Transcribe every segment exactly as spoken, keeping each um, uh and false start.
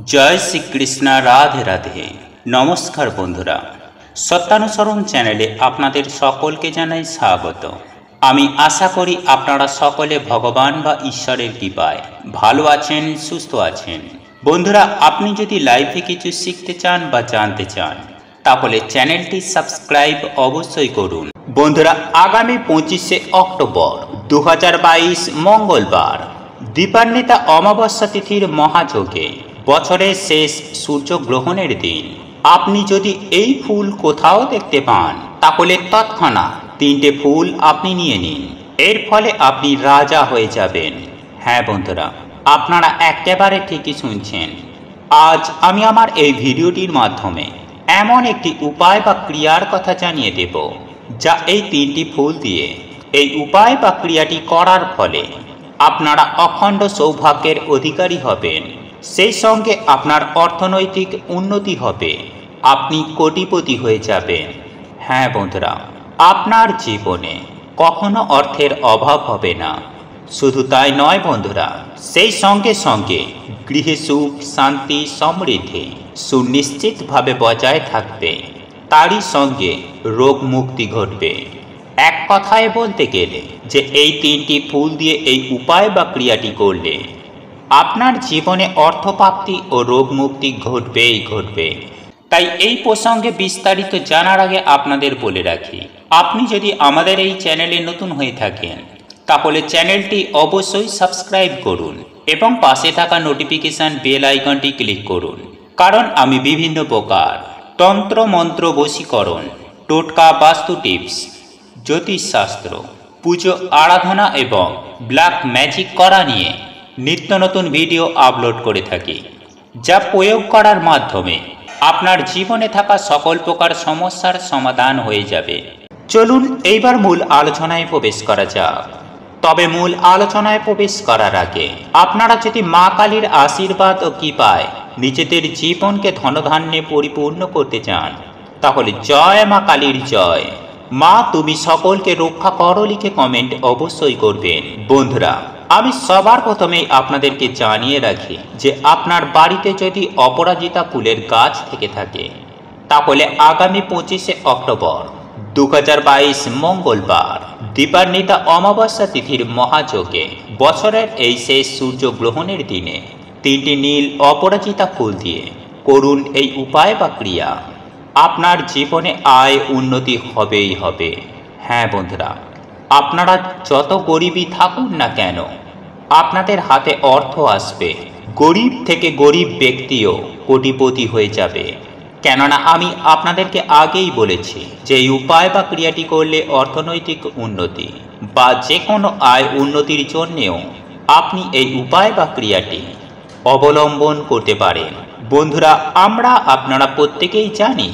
জয় শ্রীকৃষ্ণ, রাধে রাধে। নমস্কার বন্ধুরা, সত্যানুসরণ চ্যানেলে আপনাদের সকলকে জানাই স্বাগত। আমি আশা করি আপনারা সকলে ভগবান বা ঈশ্বরের কৃপায় ভালো আছেন, সুস্থ আছেন। বন্ধুরা, আপনি যদি লাইফে কিছু শিখতে চান বা জানতে চান তাহলে চ্যানেলটি সাবস্ক্রাইব অবশ্যই করুন। বন্ধুরা, আগামী পঁচিশে অক্টোবর দু হাজার বাইশ মঙ্গলবার দীপান্বিতা অমাবস্যা তিথির মহাযোগে বছরের শেষ সূর্যগ্রহণের দিন আপনি যদি এই ফুল কোথাও দেখতে পান তাহলে তৎক্ষণাৎ তিনটে ফুল আপনি নিয়ে নিন। এর ফলে আপনি রাজা হয়ে যাবেন। হ্যাঁ বন্ধুরা, আপনারা একেবারে ঠিকই শুনছেন। আজ আমি আমার এই ভিডিওটির মাধ্যমে এমন একটি উপায় বা ক্রিয়ার কথা জানিয়ে দেব, যা এই তিনটি ফুল দিয়ে এই উপায় বা ক্রিয়াটি করার ফলে আপনারা অখণ্ড সৌভাগ্যের অধিকারী হবেন। সেই সঙ্গে আপনার অর্থনৈতিক উন্নতি হবে, আপনি কোটিপতি হয়ে যাবেন। হ্যাঁ বন্ধুরা, আপনার জীবনে কখনো অর্থের অভাব হবে না। শুধু তাই নয় বন্ধুরা, সেই সঙ্গে সঙ্গে গৃহে সুখ, শান্তি, সমৃদ্ধি সুনিশ্চিতভাবে বজায় থাকবে। তারই সঙ্গে রোগ মুক্তি ঘটবে। এক কথায় বলতে গেলে যে এই তিনটি ফুল দিয়ে এই উপায় বা ক্রিয়াটি করলে আপনার জীবনে অর্থপ্রাপ্তি ও রোগ মুক্তি ঘটবেই ঘটবে। তাই এই প্রসঙ্গে বিস্তারিত জানার আগে আপনাদের বলে রাখি, আপনি যদি আমাদের এই চ্যানেলে নতুন হয়ে থাকেন তাহলে চ্যানেলটি অবশ্যই সাবস্ক্রাইব করুন এবং পাশে থাকা নোটিফিকেশান বেল আইকনটি ক্লিক করুন। কারণ আমি বিভিন্ন প্রকার তন্ত্র মন্ত্র, বশীকরণ, টোটকা, বাস্তু টিপস, জ্যোতিষশাস্ত্র, পুজো আরাধনা এবং ব্ল্যাক ম্যাজিক করা নিয়ে নিত্য নতুন ভিডিও আপলোড করে থাকি, যা প্রয়োগ করার মাধ্যমে আপনার জীবনে থাকা সকল প্রকার সমস্যার সমাধান হয়ে যাবে। চলুন এইবার মূল আলোচনায় প্রবেশ করা যাক। তবে মূল আলোচনায় প্রবেশ করার আগে আপনারা যদি মা কালীর আশীর্বাদ ও কৃপায় নিজেদের জীবনকে ধনধান্যে পরিপূর্ণ করতে চান তাহলে জয় মা কালীর জয়। মা তুমি সকলকে রক্ষা করো লিখে কমেন্ট অবশ্যই করবেন। বন্ধুরা, আমি সবার প্রথমেই আপনাদেরকে জানিয়ে রাখি যে আপনার বাড়িতে যদি অপরাজিতা ফুলের গাছ থেকে থাকে তাহলে আগামী পঁচিশে অক্টোবর দু হাজার বাইশ মঙ্গলবার দীপান্বিতা অমাবস্যা তিথির মহাযোগে বছরের এই শেষ সূর্যগ্রহণের দিনে তিনটি নীল অপরাজিতা ফুল দিয়ে করুন এই উপায় বা ক্রিয়া। আপনার জীবনে আয় উন্নতি হবেই হবে। হ্যাঁ বন্ধুরা, আপনারা যত গরিবই থাকুন না কেন আপনাদের হাতে অর্থ আসবে। গরিব থেকে গরিব ব্যক্তিও কোটিপতি হয়ে যাবে। কেননা আমি আপনাদেরকে আগেই বলেছি যে এই উপায় বা ক্রিয়াটি করলে অর্থনৈতিক উন্নতি বা যে কোনো আয় উন্নতির জন্যেও আপনি এই উপায় বা ক্রিয়াটি অবলম্বন করতে পারেন। বন্ধুরা, আমরা আপনারা প্রত্যেকেই জানি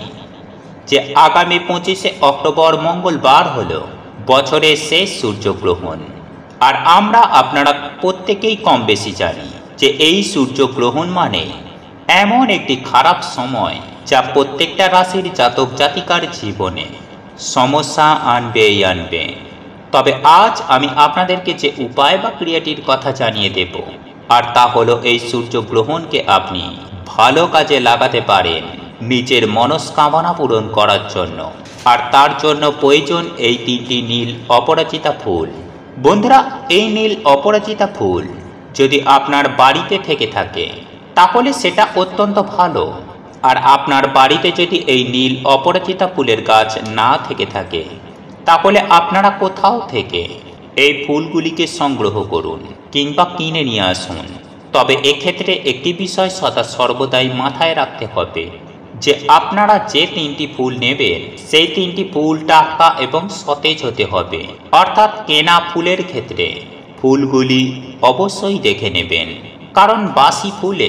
যে আগামী পঁচিশে অক্টোবর মঙ্গলবার হল বছরের শেষ সূর্যগ্রহণ। আর আমরা আপনারা প্রত্যেকেই কম বেশি জানি যে এই সূর্যগ্রহণ মানে এমন একটি খারাপ সময় যা প্রত্যেকটা রাশির জাতক জাতিকার জীবনে সমস্যা আনবেই আনবে। তবে আজ আমি আপনাদেরকে যে উপায় বা ক্রিয়াটির কথা জানিয়ে দেব, আর তা হলো এই সূর্যগ্রহণকে আপনি ভালো কাজে লাগাতে পারেন নিজের মনস্কামনা পূরণ করার জন্য। আর তার জন্য প্রয়োজন এই তিনটি নীল অপরাজিতা ফুল। বন্ধুরা, এই নীল অপরাজিতা ফুল যদি আপনার বাড়িতে থেকে থাকে তাহলে সেটা অত্যন্ত ভালো। আর আপনার বাড়িতে যদি এই নীল অপরাজিতা ফুলের গাছ না থেকে থাকে তাহলে আপনারা কোথাও থেকে এই ফুলগুলিকে সংগ্রহ করুন কিংবা কিনে নিয়ে আসুন। তবে এক্ষেত্রে একটি বিষয় সদা সর্বদাই মাথায় রাখতে হবে যে আপনারা যে তিনটি ফুল নেবেন সেই তিনটি ফুল টাটকা এবং সতেজ হতে হবে। অর্থাৎ কেনা ফুলের ক্ষেত্রে ফুলগুলি অবশ্যই দেখে নেবেন, কারণ বাসি ফুলে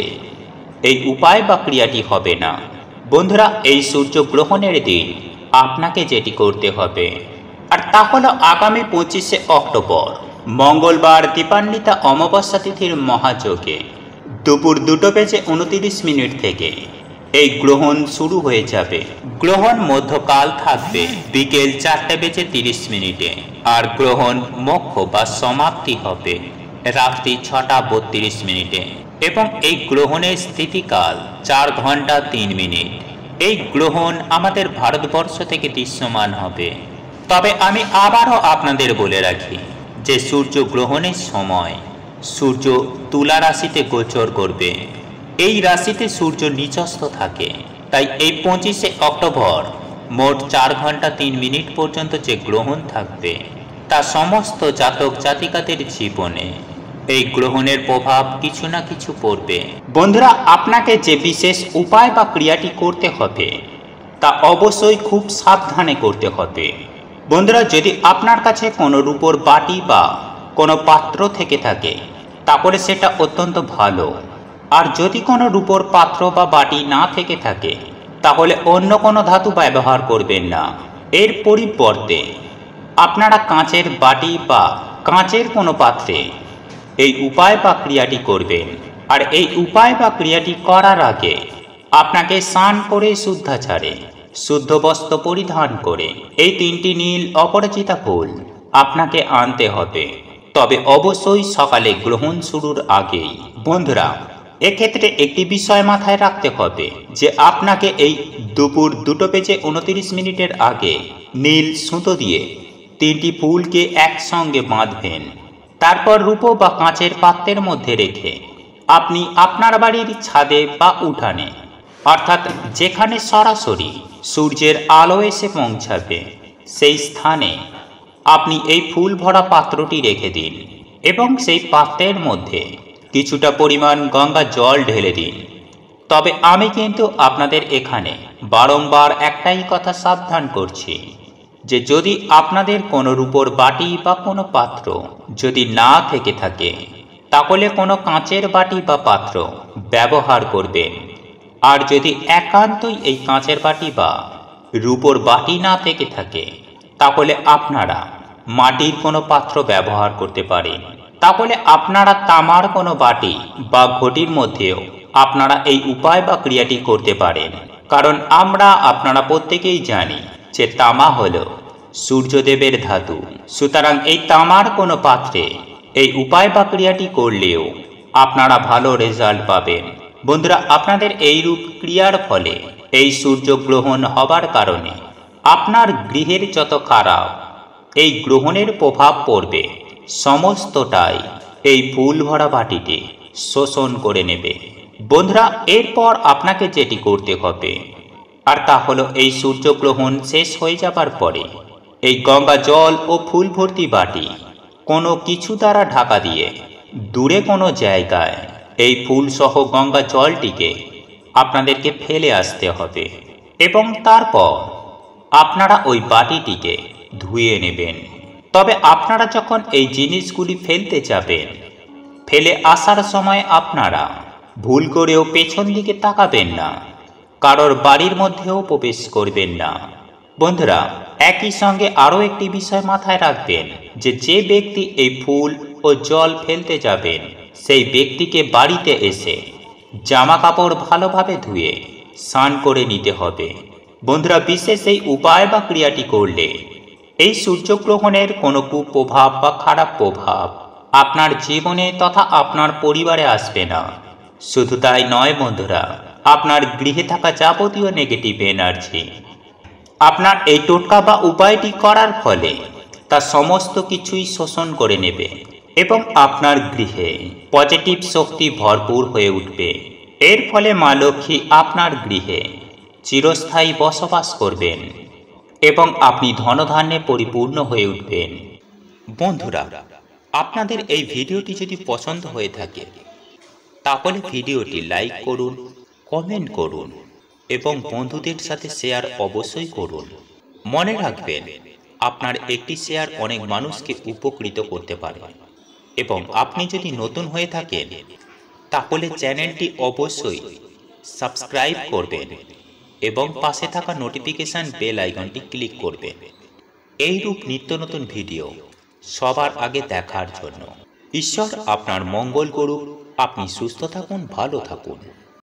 এই উপায় বা ক্রিয়াটি হবে না। বন্ধুরা, এই সূর্যগ্রহণের দিন আপনাকে যেটি করতে হবে আর তা হলো আগামী পঁচিশে অক্টোবর মঙ্গলবার দীপান্বিতা অমাবস্যা তিথির মহাযোগে দুপুর দুটো বেজে উনতিরিশ মিনিট থেকে এই গ্রহণ শুরু হয়ে যাবে। গ্রহণ মধ্যকাল থাকবে বিকেল চারটে বেজে তিরিশ মিনিটে আর গ্রহণ মোক্ষ বা সমাপ্তি হবে রাত্রি ছটা বত্রিশ মিনিটে। এবং এই গ্রহণের স্থিতিকাল চার ঘন্টা তিন মিনিট। এই গ্রহণ আমাদের ভারতবর্ষ থেকে দৃশ্যমান হবে। তবে আমি আবারও আপনাদের বলে রাখি যে সূর্য গ্রহণের সময় সূর্য তুলা রাশিতে গোচর করবে। এই রাশিতে সূর্য নিচস্থ থাকে, তাই এই পঁচিশে অক্টোবর মোট চার ঘন্টা তিন মিনিট পর্যন্ত যে গ্রহণ থাকবে তা সমস্ত জাতক জাতিকাদের জীবনে এই গ্রহণের প্রভাব কিছু না কিছু পড়বে। বন্ধুরা, আপনাকে যে বিশেষ উপায় বা ক্রিয়াটি করতে হবে তা অবশ্যই খুব সাবধানে করতে হবে। বন্ধুরা, যদি আপনার কাছে কোনো রূপোর বাটি বা কোনো পাত্র থেকে থাকে তাহলে সেটা অত্যন্ত ভালো। আর যদি কোনো রূপোর পাত্র বা বাটি না থেকে থাকে তাহলে অন্য কোনো ধাতু ব্যবহার করবেন না। এর পরিবর্তে আপনারা কাঁচের বাটি বা কাঁচের কোনো পাত্রে এই উপায় বা ক্রিয়াটি করবেন। আর এই উপায় বা ক্রিয়াটি করার আগে আপনাকে স্নান করে শুদ্ধাচারে শুদ্ধ বস্ত্র পরিধান করে এই তিনটি নীল অপরাজিতা ফুল আপনাকে আনতে হবে, তবে অবশ্যই সকালে গ্রহণ শুরুর আগেই। বন্ধুরা, এক্ষেত্রে একটি বিষয় মাথায় রাখতে হবে যে আপনাকে এই দুপুর দুটো বেজে উনত্রিশ মিনিটের আগে নীল সুতো দিয়ে তিনটি ফুলকে একসঙ্গে বাঁধবেন। তারপর রূপো বা কাঁচের পাত্রের মধ্যে রেখে আপনি আপনার বাড়ির ছাদে বা উঠানে, অর্থাৎ যেখানে সরাসরি সূর্যের আলো এসে পৌঁছাবে সেই স্থানে আপনি এই ফুল ভরা পাত্রটি রেখে দিন এবং সেই পাত্রের মধ্যে কিছুটা পরিমাণ গঙ্গা জল ঢেলে দিন। তবে আমি কিন্তু আপনাদের এখানে বারংবার একটাই কথা সাবধান করছি যে যদি আপনাদের কোনো রূপোর বাটি বা কোনো পাত্র যদি না থেকে থাকে তাহলে কোনো কাঁচের বাটি বা পাত্র ব্যবহার করবেন। আর যদি একান্তই এই কাঁচের বাটি বা রূপোর বাটি না থেকে থাকে তাহলে আপনারা মাটির কোনো পাত্র ব্যবহার করতে পারেন। তাহলে আপনারা তামার কোনো বাটি বা ঘটির মধ্যেও আপনারা এই উপায় বা ক্রিয়াটি করতে পারেন। কারণ আমরা আপনারা প্রত্যেকেই জানি যে তামা হল সূর্যদেবের ধাতু। সুতরাং এই তামার কোনো পাত্রে এই উপায় বা ক্রিয়াটি করলেও আপনারা ভালো রেজাল্ট পাবেন। বন্ধুরা, আপনাদের এই রূপ ক্রিয়ার ফলে এই সূর্যগ্রহণ হবার কারণে আপনার গৃহের যত খারাপ এই গ্রহণের প্রভাব পড়বে সমস্তটাই এই ফুল ভরা বাটিতে শোষণ করে নেবে। বন্ধুরা, এরপর আপনাকে যেটি করতে হবে আর তা হলো এই সূর্যগ্রহণ শেষ হয়ে যাবার পরে এই গঙ্গা জল ও ফুল ভর্তি বাটি কোনো কিছু দ্বারা ঢাকা দিয়ে দূরে কোনো জায়গায় এই ফুল সহ গঙ্গা জলটিকে আপনাদেরকে ফেলে আসতে হবে এবং তারপর আপনারা ওই বাটিটিকে ধুয়ে নেবেন। তবে আপনারা যখন এই জিনিসগুলি ফেলতে যাবেন, ফেলে আসার সময় আপনারা ভুল করেও পেছন দিকে তাকাবেন না, কারোর বাড়ির মধ্যেও প্রবেশ করবেন না। বন্ধুরা, একই সঙ্গে আরও একটি বিষয় মাথায় রাখবেন যে যে ব্যক্তি এই ফুল ও জল ফেলতে যাবেন সেই ব্যক্তিকে বাড়িতে এসে জামা কাপড় ভালোভাবে ধুয়ে স্নান করে নিতে হবে। বন্ধুরা, বিশেষ এই উপায় বা ক্রিয়াটি করলে এই সূর্যগ্রহণের কোনো কুপ্রভাব বা খারাপ প্রভাব আপনার জীবনে তথা আপনার পরিবারে আসবে না। শুধু তাই নয় বন্ধুরা, আপনার গৃহে থাকা যাবতীয় নেগেটিভ এনার্জি আপনার এই টোটকা বা উপায়টি করার ফলে তা সমস্ত কিছুই শোষণ করে নেবে এবং আপনার গৃহে পজিটিভ শক্তি ভরপুর হয়ে উঠবে। এর ফলে মা লক্ষ্মী আপনার গৃহে চিরস্থায়ী বসবাস করবেন এবং আপনি ধনধান্যে পরিপূর্ণ হয়ে উঠবেন। বন্ধুরা, আপনাদের এই ভিডিওটি যদি পছন্দ হয়ে থাকে তাহলে ভিডিওটি লাইক করুন, কমেন্ট করুন এবং বন্ধুদের সাথে শেয়ার অবশ্যই করুন। মনে রাখবেন, আপনার একটি শেয়ার অনেক মানুষকে উপকৃত করতে পারে এবং আপনি যদি নতুন হয়ে থাকেন তাহলে চ্যানেলটি অবশ্যই সাবস্ক্রাইব করবেন এবং পাশে থাকা নোটিফিকেশন বেল আইকনটি ক্লিক করবেন এইরূপ নিত্য নতুন ভিডিও সবার আগে দেখার জন্য। ঈশ্বর আপনার মঙ্গল করুক। আপনি সুস্থ থাকুন, ভালো থাকুন।